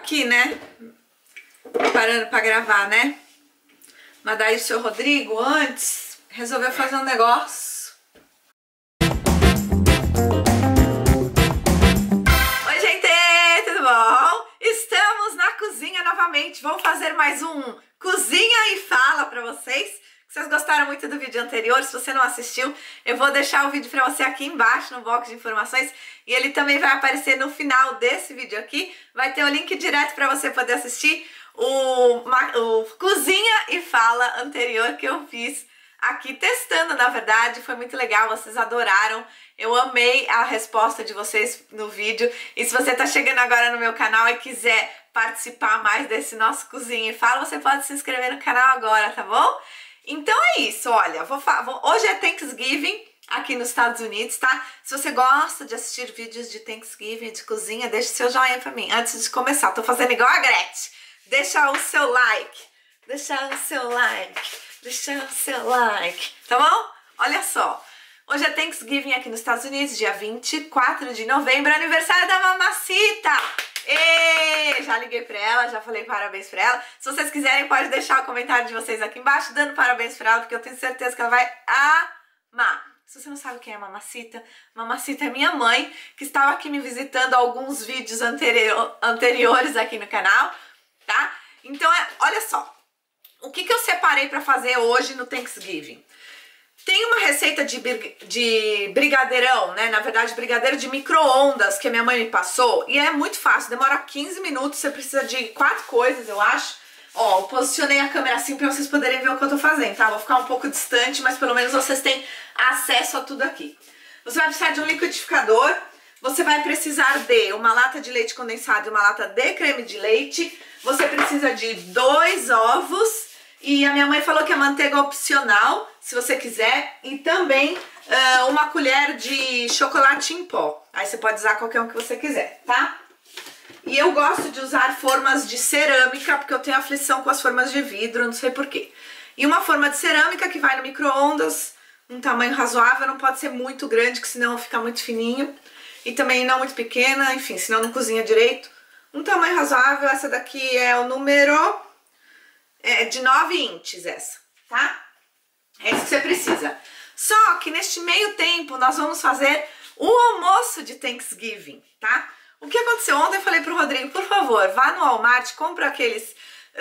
Aqui, né? Parando pra gravar, né? Mas daí o seu Rodrigo, antes, resolveu fazer um negócio. Oi, gente! Tudo bom? Estamos na cozinha novamente. Vamos fazer mais um Cozinha e Fala pra vocês. Vocês gostaram muito do vídeo anterior? Se você não assistiu, eu vou deixar o vídeo pra você aqui embaixo no box de informações. E ele também vai aparecer no final desse vídeo aqui. Vai ter o link direto pra você poder assistir o Cozinha e Fala anterior que eu fiz aqui testando, na verdade. Foi muito legal, vocês adoraram. Eu amei a resposta de vocês no vídeo. E se você tá chegando agora no meu canal e quiser participar mais desse nosso Cozinha e Fala, você pode se inscrever no canal agora, tá bom? Então é isso, olha, hoje é Thanksgiving aqui nos Estados Unidos, tá? Se você gosta de assistir vídeos de Thanksgiving, de cozinha, deixa seu joinha pra mim. Antes de começar, tô fazendo igual a Gretchen. Deixa o seu like, tá bom? Olha só, hoje é Thanksgiving aqui nos Estados Unidos, dia 24 de novembro, aniversário da Mamacita! E já liguei pra ela, já falei parabéns pra ela. Se vocês quiserem, pode deixar o comentário de vocês aqui embaixo, dando parabéns pra ela, porque eu tenho certeza que ela vai amar. Se você não sabe quem é Mamacita, Mamacita é minha mãe, que estava aqui me visitando alguns vídeos anteriores aqui no canal, tá? Então, olha só, o que eu separei pra fazer hoje no Thanksgiving? Tem uma receita de brigadeirão, né? Na verdade, brigadeiro de micro-ondas que a minha mãe me passou. E é muito fácil, demora 15 minutos, você precisa de 4 coisas, eu acho. Ó, eu posicionei a câmera assim pra vocês poderem ver o que eu tô fazendo, tá? Vou ficar um pouco distante, mas pelo menos vocês têm acesso a tudo aqui. Você vai precisar de um liquidificador, você vai precisar de uma lata de leite condensado e uma lata de creme de leite. Você precisa de 2 ovos. E a minha mãe falou que a manteiga é opcional, se você quiser. E também uma colher de chocolate em pó. Aí você pode usar qualquer um que você quiser, tá? E eu gosto de usar formas de cerâmica, porque eu tenho aflição com as formas de vidro, não sei porquê. E uma forma de cerâmica que vai no micro-ondas, um tamanho razoável, não pode ser muito grande, que senão fica muito fininho. E também não muito pequena, enfim, senão não cozinha direito. Um tamanho razoável, essa daqui é o número... de 9 inches essa, tá? É isso que você precisa. Só que neste meio tempo nós vamos fazer o almoço de Thanksgiving, tá? O que aconteceu? Ontem eu falei pro Rodrigo, por favor, vá no Walmart, compra aqueles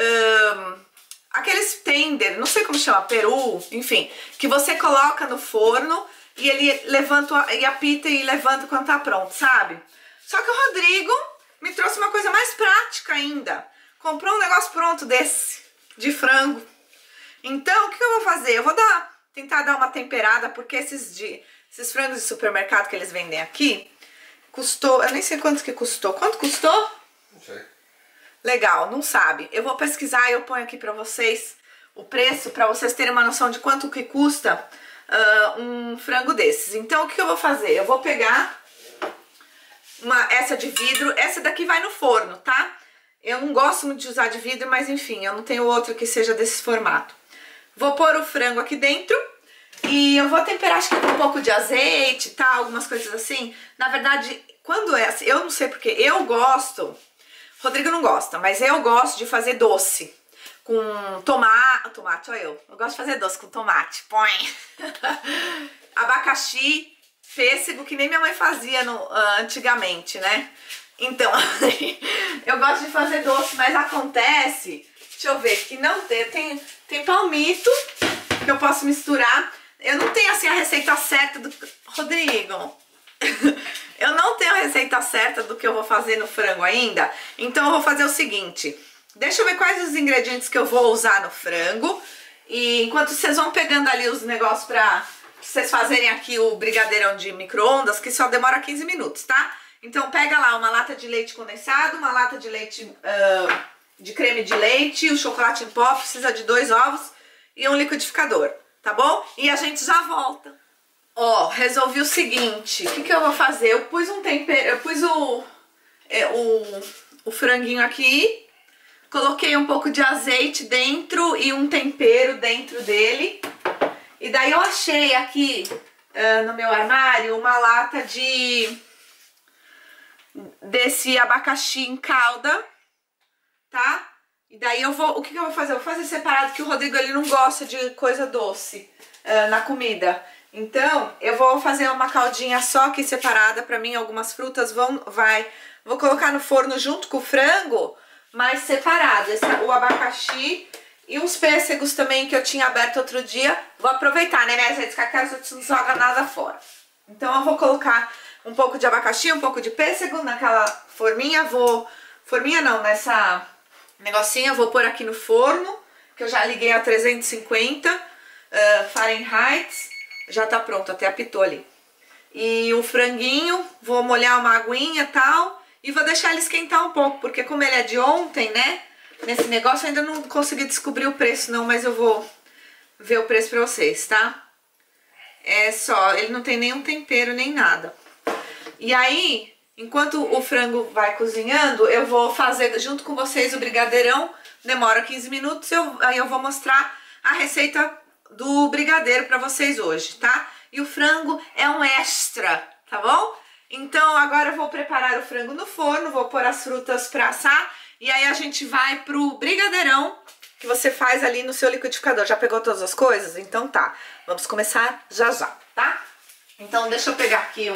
tender, não sei como chama, peru, enfim, que você coloca no forno e ele levanta e apita e levanta quando tá pronto, sabe? Só que o Rodrigo me trouxe uma coisa mais prática ainda. Comprou um negócio pronto desse, de frango. Então, o que eu vou fazer? Eu vou tentar dar uma temperada, porque esses frangos de supermercado que eles vendem aqui, custou, eu nem sei quanto que custou. Quanto custou? Não sei. Legal, não sabe. Eu vou pesquisar e eu ponho aqui pra vocês o preço, pra vocês terem uma noção de quanto que custa um frango desses. Então, o que eu vou fazer? Eu vou pegar essa de vidro, essa daqui vai no forno, tá? Eu não gosto muito de usar de vidro, mas enfim, eu não tenho outro que seja desse formato. Vou pôr o frango aqui dentro e eu vou temperar, acho que com um pouco de azeite, tá? Algumas coisas assim. Na verdade, quando é assim, eu não sei porque, eu gosto, Rodrigo não gosta, mas eu gosto de fazer doce com tomate, olha eu gosto de fazer doce com tomate, põe, abacaxi, pêssego, que nem minha mãe fazia antigamente, né? Então, eu gosto de fazer doce, mas acontece, deixa eu ver, que não tem palmito que eu posso misturar. Eu não tenho assim a receita certa do... Rodrigo, eu não tenho a receita certa do que eu vou fazer no frango ainda. Então eu vou fazer o seguinte, deixa eu ver quais os ingredientes que eu vou usar no frango. E enquanto vocês vão pegando ali os negócios pra vocês fazerem aqui o brigadeirão de micro-ondas, que só demora 15 minutos, tá? Então pega lá uma lata de leite condensado, uma lata de leite de creme de leite, o chocolate em pó, precisa de 2 ovos e um liquidificador, tá bom? E a gente já volta. Ó, resolvi o seguinte, o que eu vou fazer? Eu pus um tempero, eu pus o franguinho aqui, coloquei um pouco de azeite dentro e um tempero dentro dele. E daí eu achei aqui no meu armário uma lata desse abacaxi em calda, E daí eu vou, o que que eu vou fazer? Eu vou fazer separado, que o Rodrigo ele não gosta de coisa doce na comida. Então, eu vou fazer uma caldinha só aqui separada pra mim, algumas frutas vou colocar no forno junto com o frango, mas separado. O abacaxi e os pêssegos também que eu tinha aberto outro dia, vou aproveitar, né, minha gente? Que a casa não joga nada fora. Então eu vou colocar um pouco de abacaxi, um pouco de pêssego naquela forminha, forminha não, nessa negocinha, eu vou pôr aqui no forno, que eu já liguei a 350 Fahrenheit, já tá pronto, até apitou ali. E o franguinho, vou molhar uma aguinha e tal, e vou deixar ele esquentar um pouco, porque como ele é de ontem, né, nesse negócio eu ainda não consegui descobrir o preço não, mas eu vou ver o preço pra vocês, tá? É só, ele não tem nenhum tempero nem nada. E aí, enquanto o frango vai cozinhando, eu vou fazer junto com vocês o brigadeirão. Demora 15 minutos, aí eu vou mostrar a receita do brigadeiro pra vocês hoje, tá? E o frango é um extra, tá bom? Então agora eu vou preparar o frango no forno, vou pôr as frutas pra assar. E aí a gente vai pro brigadeirão que você faz ali no seu liquidificador. Já pegou todas as coisas? Então tá, vamos começar já já, tá? Então deixa eu pegar aqui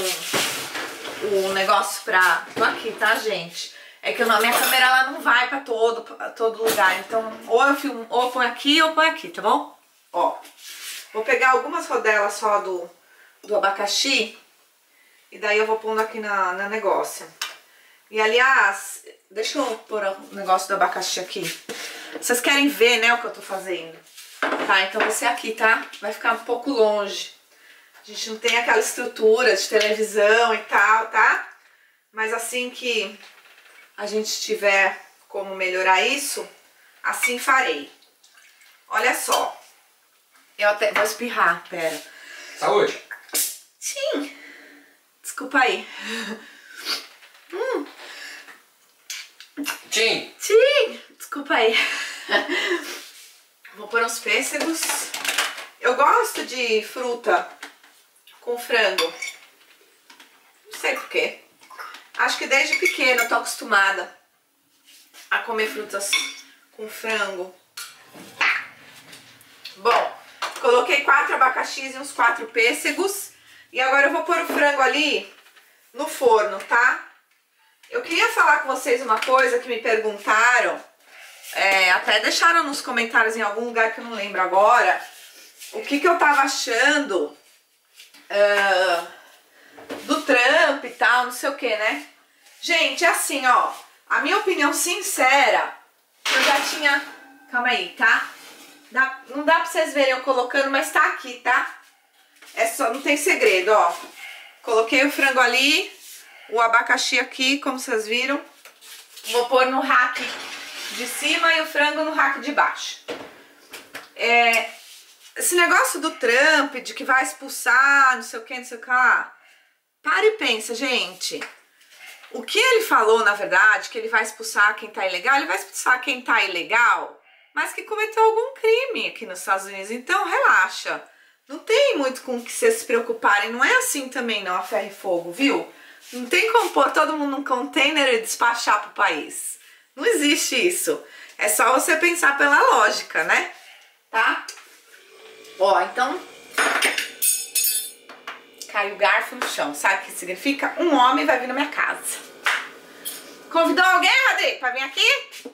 um negócio pra... Tô aqui, tá, gente? É que a minha câmera ela não vai pra todo lugar. Então ou eu filmo, ou eu ponho aqui, tá bom? Ó, vou pegar algumas rodelas só do abacaxi. E daí eu vou pondo aqui na negócio. E aliás, deixa eu pôr o negócio do abacaxi aqui. Vocês querem ver, né, o que eu tô fazendo? Tá, então vai ser aqui, tá? Vai ficar um pouco longe. A gente não tem aquela estrutura de televisão e tal, tá? Mas assim que a gente tiver como melhorar isso, assim farei. Olha só. Eu até vou espirrar, pera. Saúde! Sim. Desculpa aí. Tchim! Sim. Desculpa aí. Vou pôr uns pêssegos. Eu gosto de fruta com frango. Não sei porquê. Acho que desde pequena eu tô acostumada a comer frutas com frango. Bom, coloquei 4 abacaxis e uns 4 pêssegos. E agora eu vou pôr o frango ali no forno, tá? Eu queria falar com vocês uma coisa que me perguntaram. Até deixaram nos comentários em algum lugar que eu não lembro agora. O que eu tava achando do Trump e tal, não sei o que, né? Gente, é assim, ó. A minha opinião sincera, eu já tinha... Calma aí, tá? Não dá pra vocês verem eu colocando, mas tá aqui, tá? É só, não tem segredo, ó. Coloquei o frango ali, o abacaxi aqui, como vocês viram. Vou pôr no rack de cima e o frango no rack de baixo. Esse negócio do Trump, de que vai expulsar, não sei o que, não sei o que lá. Para e pensa, gente. O que ele falou, na verdade, que ele vai expulsar quem tá ilegal, ele vai expulsar quem tá ilegal, mas que cometeu algum crime aqui nos Estados Unidos. Então, relaxa. Não tem muito com o que vocês se preocuparem. Não é assim também, não, a ferro e fogo, viu? Não tem como pôr todo mundo num container e despachar pro país. Não existe isso. É só você pensar pela lógica, né? Tá? Ó, então... Caiu o garfo no chão. Sabe o que significa? Um homem vai vir na minha casa. Convidou alguém, Rodrigo, pra vir aqui?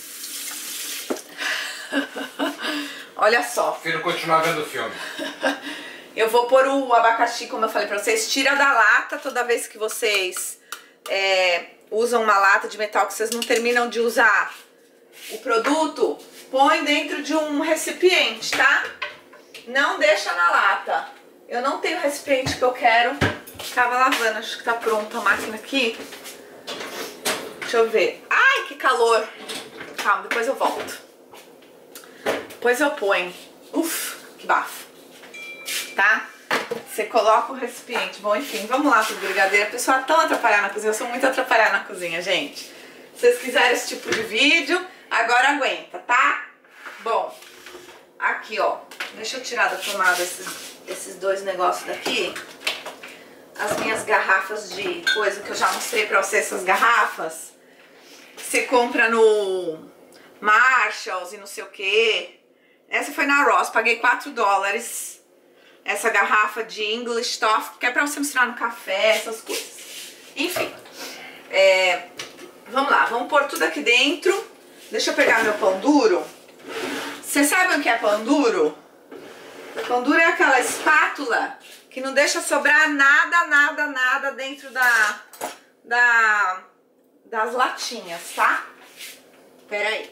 Olha só. Prefiro continuar vendo o filme. Eu vou pôr o abacaxi, como eu falei pra vocês. Tira da lata toda vez que vocês usam uma lata de metal que vocês não terminam de usar o produto. Põe dentro de um recipiente, tá? Não deixa na lata. Eu não tenho o recipiente que eu quero. Tava lavando, acho que tá pronta a máquina aqui. Deixa eu ver. Ai, que calor. Calma, depois eu volto. Depois eu ponho. Uf, que bafo. Tá? Você coloca o recipiente. Bom, enfim, vamos lá pro brigadeiro. A pessoa é tão atrapalhada na cozinha. Eu sou muito atrapalhada na cozinha, gente. Se vocês quiserem esse tipo de vídeo, agora aguenta, tá? Bom, aqui, ó. Deixa eu tirar da tomada esses dois negócios daqui. As minhas garrafas de coisa que eu já mostrei pra vocês, essas garrafas. Você compra no Marshalls e não sei o que. Essa foi na Ross, paguei $4. Essa garrafa de English Toffee, que é pra você misturar no café, essas coisas. Enfim, vamos lá, vamos pôr tudo aqui dentro. Deixa eu pegar meu pão duro. Vocês sabem o que é pão duro? Pão duro é aquela espátula que não deixa sobrar nada dentro das latinhas, tá? Pera aí.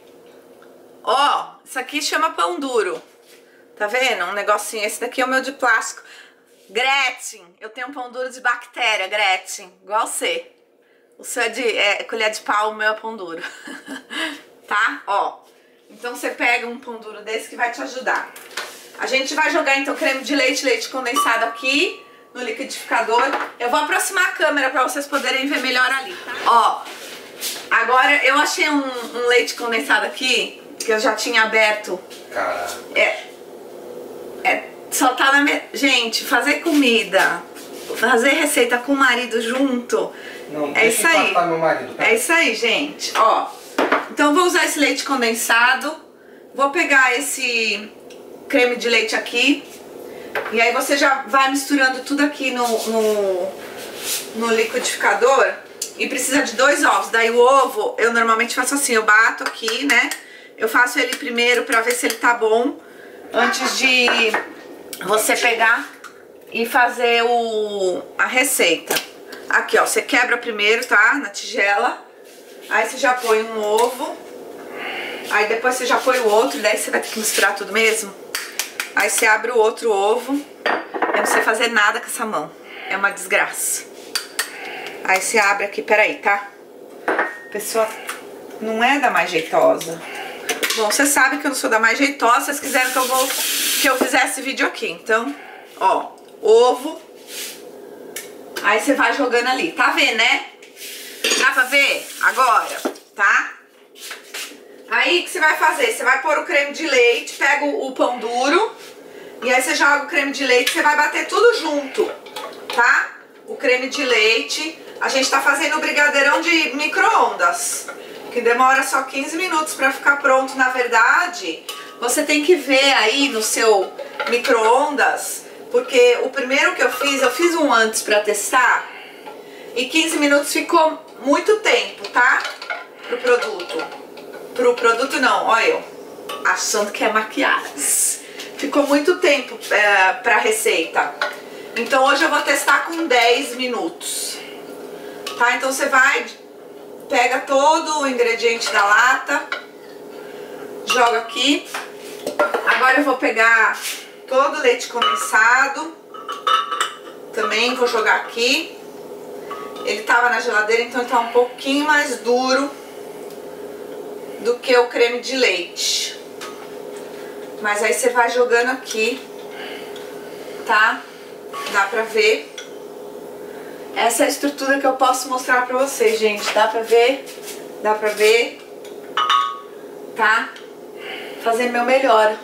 Ó, isso aqui chama pão duro. Tá vendo? Um negocinho. Esse daqui é o meu de plástico. Gretchen, eu tenho um pão duro de bactéria, Gretchen, igual você. O seu é de colher de pau, o meu é pão duro. Tá? Ó. Então você pega um pão duro desse que vai te ajudar. A gente vai jogar então creme de leite, leite condensado aqui no liquidificador. Eu vou aproximar a câmera pra vocês poderem ver melhor ali, tá? Ó, agora eu achei um leite condensado aqui, que eu já tinha aberto. Caralho. Só tá na gente, fazer comida, fazer receita com o marido junto. Não, é isso aí. Meu marido, tá? É isso aí, gente. Ó, então eu vou usar esse leite condensado. Vou pegar esse creme de leite aqui. E aí você já vai misturando tudo aqui no liquidificador. E precisa de 2 ovos. Daí o ovo, eu normalmente faço assim, eu bato aqui, né? Eu faço ele primeiro pra ver se ele tá bom, antes de você pegar e fazer a receita. Aqui, ó, você quebra primeiro, tá? Na tigela. Aí você já põe um ovo. Aí depois você já põe o outro, daí você vai ter que misturar tudo mesmo. Aí você abre o outro ovo. Eu não sei fazer nada com essa mão. É uma desgraça. Aí você abre aqui, peraí, tá? A pessoa não é da mais jeitosa. Bom, você sabe que eu não sou da mais jeitosa. Vocês quiseram que eu fizesse vídeo aqui. Então, ó, ovo. Aí você vai jogando ali. Tá vendo, né? Dá pra ver? Agora, tá? Aí o que você vai fazer? Você vai pôr o creme de leite, pega o pão duro. E aí você joga o creme de leite. Você vai bater tudo junto, tá? O creme de leite. A gente tá fazendo o brigadeirão de micro-ondas, que demora só 15 minutos pra ficar pronto. Na verdade, você tem que ver aí no seu micro-ondas, porque o primeiro que eu fiz um antes pra testar, e 15 minutos ficou muito tempo, tá? Pro produto não, olha eu, achando que é maquiagem. Ficou muito tempo pra receita. Então hoje eu vou testar com 10 minutos. Tá? Então você vai, pega todo o ingrediente da lata, joga aqui. Agora eu vou pegar todo o leite condensado, também vou jogar aqui. Ele tava na geladeira, então ele tá um pouquinho mais duro do que o creme de leite. Mas aí você vai jogando aqui, tá? Dá pra ver. Essa é a estrutura que eu posso mostrar pra vocês, gente. Dá pra ver? Dá pra ver? Tá? Fazendo meu melhor.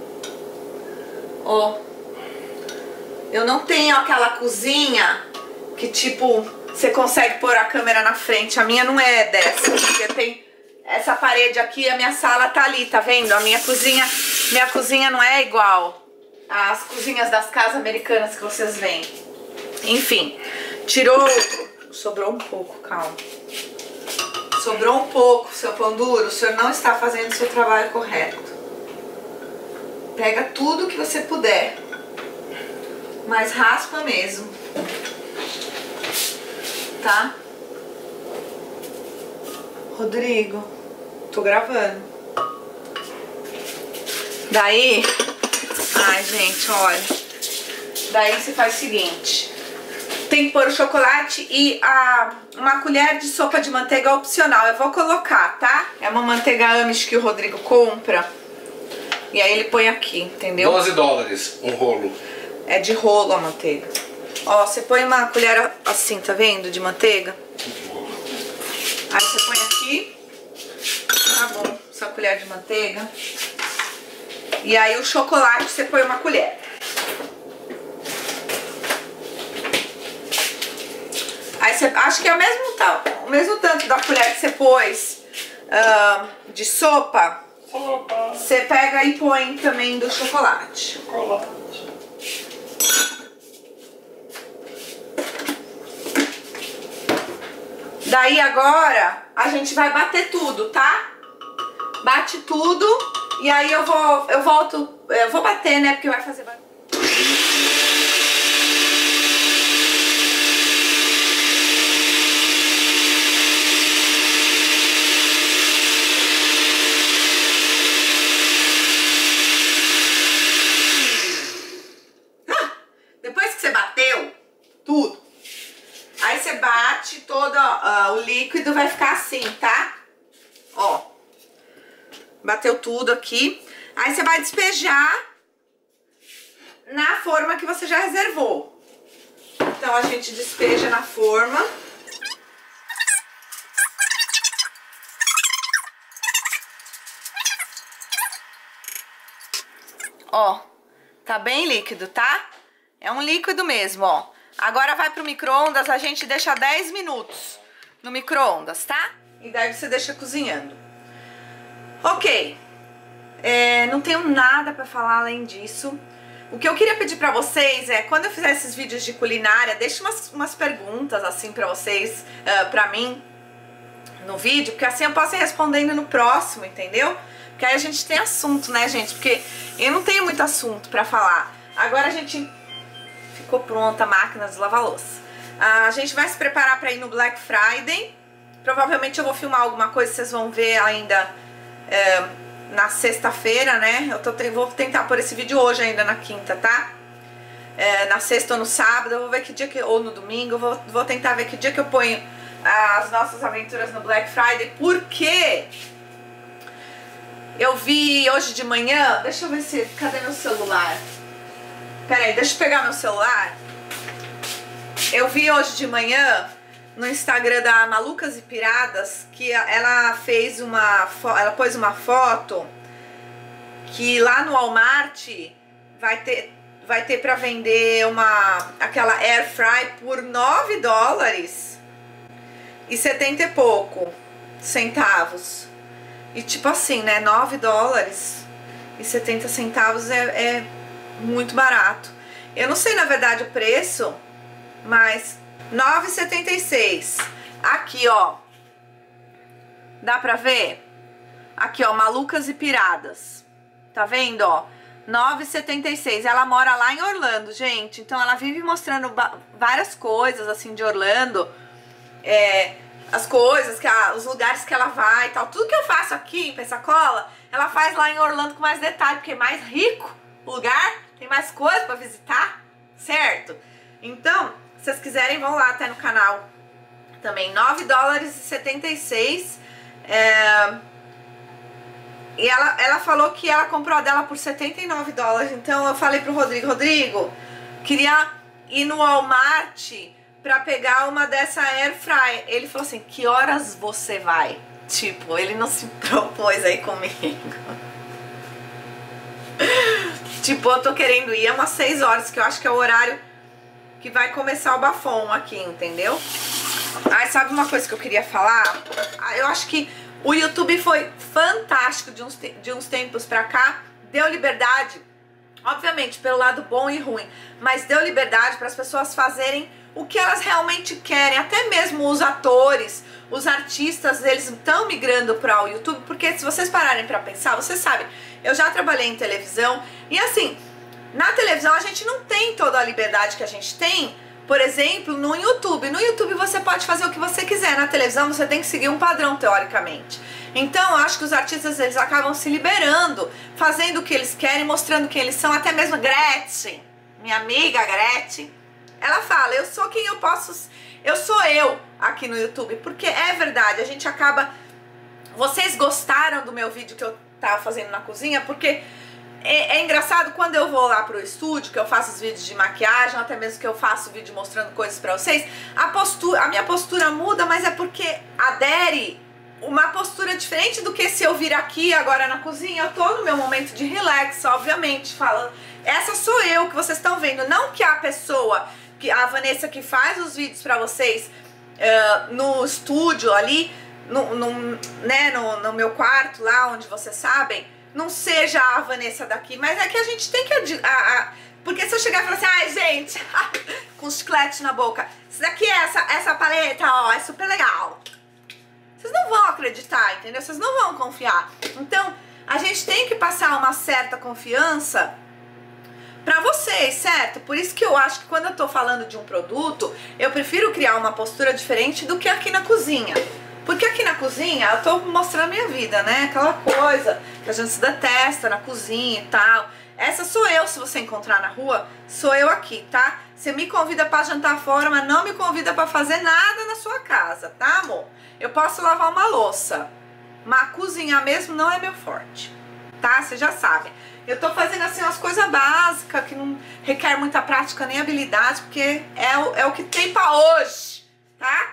Ó. Eu não tenho aquela cozinha que, tipo, você consegue pôr a câmera na frente. A minha não é dessa. Porque tem essa parede aqui, a minha sala tá ali, tá vendo? A minha cozinha não é igual às cozinhas das casas americanas que vocês veem. Enfim. Tirou, sobrou um pouco, calma. Sobrou um pouco, seu pão duro, o senhor não está fazendo o seu trabalho correto. Pega tudo que você puder, mas raspa mesmo, tá? Rodrigo, tô gravando. Daí, ai gente, olha. Daí você faz o seguinte. Tem que pôr o chocolate e uma colher de sopa de manteiga opcional. Eu vou colocar, tá? É uma manteiga Amish que o Rodrigo compra. E aí ele põe aqui, entendeu? $12 um rolo. É de rolo a manteiga. Ó, você põe uma colher assim, tá vendo? De manteiga. Aí você põe aqui. Tá bom, essa colher de manteiga. E aí o chocolate você põe uma colher. Aí você, acho que é o mesmo tanto da colher que você pôs de sopa, você pega e põe também do chocolate. Daí agora a gente vai bater tudo, tá? Bate tudo e aí eu vou bater, né? Porque vai fazer barulho. Depois que você bateu tudo, aí você bate todo o líquido, vai ficar assim, tá? Ó, bateu tudo aqui. Aí você vai despejar na forma que você já reservou. Então a gente despeja na forma. Ó, tá bem líquido, tá? É um líquido mesmo, ó. Agora vai pro micro-ondas, a gente deixa 10 minutos no micro-ondas, tá? E daí você deixa cozinhando. Ok. Não tenho nada pra falar além disso. O que eu queria pedir pra vocês é, quando eu fizer esses vídeos de culinária, deixe umas perguntas assim pra vocês, pra mim, no vídeo, porque assim eu posso ir respondendo no próximo, entendeu? Porque aí a gente tem assunto, né, gente? Porque eu não tenho muito assunto pra falar. Agora a gente... Ficou pronta a máquina de lavar louça. A gente vai se preparar para ir no Black Friday. Provavelmente eu vou filmar alguma coisa, vocês vão ver ainda na sexta-feira, né? Vou tentar pôr esse vídeo hoje ainda na quinta, tá? Na sexta ou no sábado, eu vou ver que dia que... Ou no domingo, eu vou tentar ver que dia que eu ponho as nossas aventuras no Black Friday. Porque eu vi hoje de manhã... Deixa eu ver se... Cadê meu celular? Peraí, deixa eu pegar meu celular. Eu vi hoje de manhã no Instagram da Malucas e Piradas que ela fez ela pôs uma foto que lá no Walmart vai ter pra vender aquela Air Fry por $9 e 70 e pouco centavos. E tipo assim, né, $9 e 70 centavos é muito barato. Eu não sei na verdade o preço, mas R$9,76. Aqui, ó. Dá pra ver? Aqui, ó, Malucas e Piradas. Tá vendo, ó? R$9,76. Ela mora lá em Orlando, gente. Então ela vive mostrando várias coisas assim de Orlando. As coisas, os lugares que ela vai e tal. Tudo que eu faço aqui em Pensacola, ela faz lá em Orlando com mais detalhe, porque é mais rico o lugar, tem mais coisa pra visitar, certo? Então, se vocês quiserem, vão lá até no canal também. $9,76. E ela falou que ela comprou a dela por $79. Então eu falei pro Rodrigo, queria ir no Walmart pra pegar uma dessa Air Fry. Ele falou assim, que horas você vai? Tipo, ele não se propôs aí comigo. Tipo, eu tô querendo ir umas 6 horas, que eu acho que é o horário que vai começar o bafão aqui, entendeu? Ai, sabe uma coisa que eu queria falar? Eu acho que o YouTube foi fantástico de uns tempos pra cá. Deu liberdade, obviamente, pelo lado bom e ruim, mas deu liberdade para as pessoas fazerem o que elas realmente querem. Até mesmo os atores, os artistas, eles estão migrando para o YouTube, porque se vocês pararem para pensar, vocês sabem, eu já trabalhei em televisão e assim, na televisão a gente não tem toda a liberdade que a gente tem, por exemplo, no YouTube. No YouTube você pode fazer o que você quiser, na televisão você tem que seguir um padrão, teoricamente. Então eu acho que os artistas, eles acabam se liberando, fazendo o que eles querem, mostrando quem eles são. Até mesmo Gretchen, minha amiga Gretchen, ela fala, eu sou quem eu posso, eu sou eu aqui no YouTube, porque é verdade, a gente acaba... Vocês gostaram do meu vídeo que eu tava fazendo na cozinha? Porque é engraçado, quando eu vou lá pro estúdio, que eu faço os vídeos de maquiagem, até mesmo que eu faço vídeo mostrando coisas pra vocês, a minha postura muda, mas é porque adere uma postura diferente do que se eu vir aqui agora na cozinha. Eu tô no meu momento de relax, obviamente, falando, essa sou eu que vocês estão vendo, não que a pessoa, que a Vanessa que faz os vídeos pra vocês no estúdio ali, no meu quarto lá, onde vocês sabem, não seja a Vanessa daqui, mas é que a gente tem que... porque se eu chegar e falar assim, ai gente, com chiclete na boca, isso daqui é essa paleta, ó, é super legal. Vocês não vão acreditar, entendeu? Vocês não vão confiar. Então, a gente tem que passar uma certa confiança pra vocês, certo? Por isso que eu acho que quando eu tô falando de um produto, eu prefiro criar uma postura diferente do que aqui na cozinha. Porque aqui na cozinha eu tô mostrando a minha vida, né? Aquela coisa que a gente se detesta na cozinha e tal. Essa sou eu, se você encontrar na rua, sou eu aqui, tá? Você me convida pra jantar fora, mas não me convida pra fazer nada na sua casa, tá, amor? Eu posso lavar uma louça, mas cozinhar mesmo não é meu forte, tá? Vocês já sabem. Eu tô fazendo assim umas coisas básicas, que não requer muita prática nem habilidade, porque é o que tem pra hoje, tá?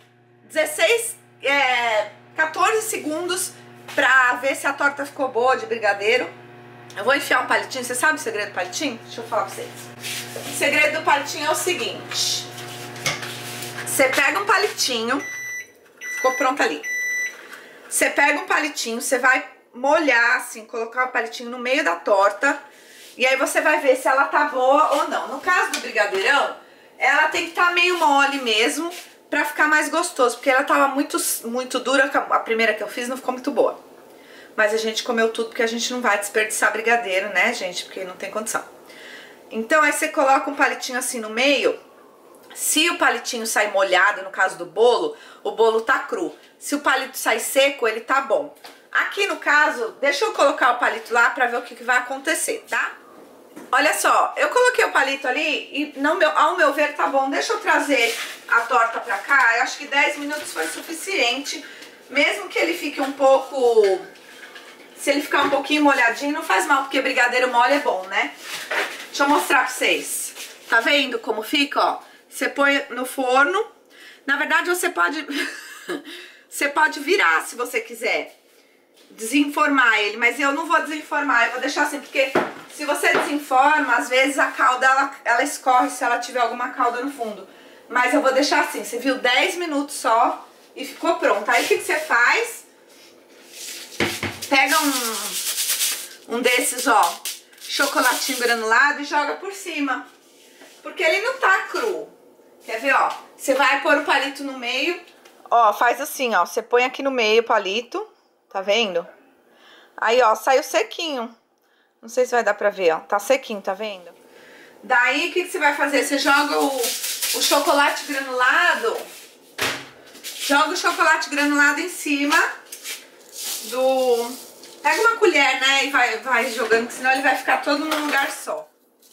14 segundos pra ver se a torta ficou boa de brigadeiro. Eu vou enfiar um palitinho. Você sabe o segredo do palitinho? Deixa eu falar pra vocês. O segredo do palitinho é o seguinte. Você pega um palitinho. Ficou pronto ali. Você pega um palitinho, você vai molhar assim, colocar o palitinho no meio da torta. E aí você vai ver se ela tá boa ou não. No caso do brigadeirão, ela tem que estar meio mole mesmo, pra ficar mais gostoso. Porque ela tava muito dura. A primeira que eu fiz não ficou muito boa. Mas a gente comeu tudo porque a gente não vai desperdiçar brigadeiro, né, gente? Porque não tem condição. Então, aí você coloca um palitinho assim no meio. Se o palitinho sair molhado, no caso do bolo, o bolo tá cru. Se o palito sair seco, ele tá bom. Aqui no caso, deixa eu colocar o palito lá pra ver o que vai acontecer, tá? Olha só, eu coloquei o palito ali e ao meu ver tá bom. Deixa eu trazer a torta pra cá. Eu acho que 10 minutos foi suficiente. Mesmo que ele fique um pouco... Se ele ficar um pouquinho molhadinho, não faz mal, porque brigadeiro mole é bom, né? Deixa eu mostrar pra vocês. Tá vendo como fica, ó? Você põe no forno. Na verdade, você pode... você pode virar, se você quiser. Desenformar ele, mas eu não vou desenformar. Eu vou deixar assim, porque se você desenforma, às vezes a calda, ela escorre se ela tiver alguma calda no fundo. Mas eu vou deixar assim. Você viu 10 minutos só e ficou pronto. Aí, o que você faz? Pega um desses, ó, chocolatinho granulado e joga por cima. Porque ele não tá cru. Quer ver, ó? Você vai pôr o palito no meio. Ó, faz assim, ó. Você põe aqui no meio o palito. Tá vendo? Aí, ó, saiu sequinho. Não sei se vai dar pra ver, ó. Tá sequinho, tá vendo? Daí, o que você vai fazer? Você joga o chocolate granulado. Joga o chocolate granulado em cima do... Pega uma colher, né, e vai jogando, que senão ele vai ficar todo num lugar só.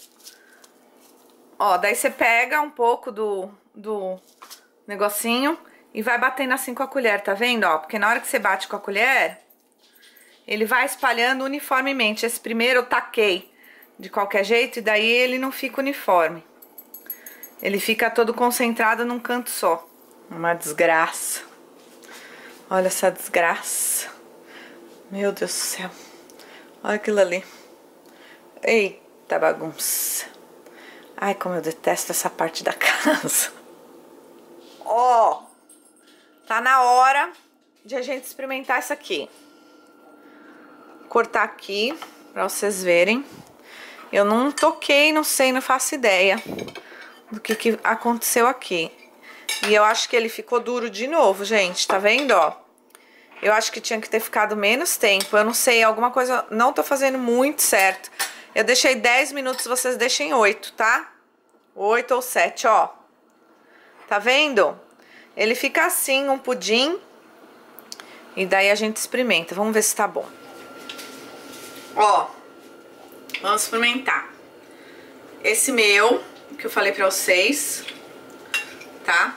Ó, daí você pega um pouco do negocinho e vai batendo assim com a colher, tá vendo, ó? Porque na hora que você bate com a colher, ele vai espalhando uniformemente. Esse primeiro eu taquei de qualquer jeito e daí ele não fica uniforme. Ele fica todo concentrado num canto só. Uma desgraça. Olha essa desgraça. Meu Deus do céu. Olha aquilo ali. Eita bagunça. Ai, como eu detesto essa parte da casa. Ó. Tá na hora de a gente experimentar isso aqui. Cortar aqui, pra vocês verem. Eu não toquei, não sei, não faço ideia do que aconteceu aqui. E eu acho que ele ficou duro de novo, gente. Tá vendo, ó? Eu acho que tinha que ter ficado menos tempo. Eu não sei, alguma coisa... Não tô fazendo muito certo. Eu deixei 10 minutos, vocês deixem 8, tá? 8 ou 7, ó. Tá vendo? Ele fica assim, um pudim. E daí a gente experimenta. Vamos ver se tá bom. Ó. Vamos experimentar. Esse meu, que eu falei pra vocês. Tá?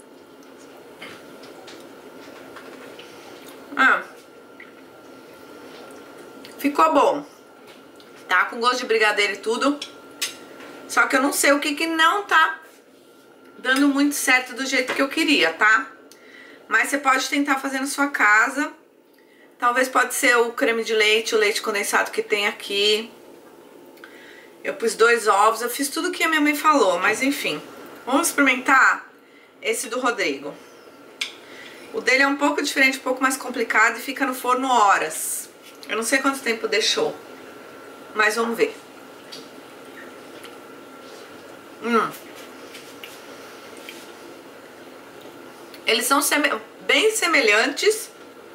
Ficou bom. Tá com gosto de brigadeiro e tudo. Só que eu não sei o que não tá dando muito certo do jeito que eu queria, tá? Mas você pode tentar fazer na sua casa. Talvez pode ser o creme de leite, o leite condensado que tem aqui. Eu pus 2 ovos, eu fiz tudo que a minha mãe falou, mas enfim. Vamos experimentar esse do Rodrigo. O dele é um pouco diferente, um pouco mais complicado e fica no forno horas. Eu não sei quanto tempo deixou, mas vamos ver. Eles são bem semelhantes.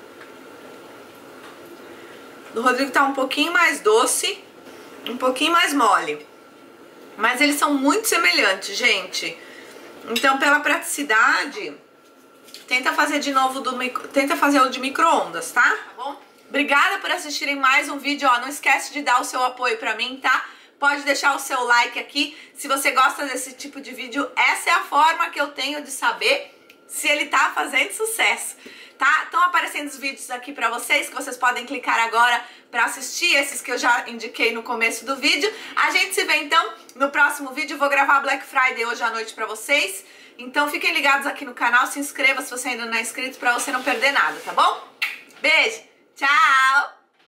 O do Rodrigo tá um pouquinho mais doce, um pouquinho mais mole. Mas eles são muito semelhantes, gente. Então, pela praticidade, tenta fazer de novo tenta fazer o de micro-ondas, tá bom? Obrigada por assistirem mais um vídeo, ó. Não esquece de dar o seu apoio pra mim, tá? Pode deixar o seu like aqui. Se você gosta desse tipo de vídeo, essa é a forma que eu tenho de saber se ele tá fazendo sucesso, tá? Estão aparecendo os vídeos aqui pra vocês, que vocês podem clicar agora pra assistir, esses que eu já indiquei no começo do vídeo. A gente se vê, então, no próximo vídeo. Eu vou gravar Black Friday hoje à noite pra vocês. Então, fiquem ligados aqui no canal, se inscreva se você ainda não é inscrito pra você não perder nada, tá bom? Beijo, tchau!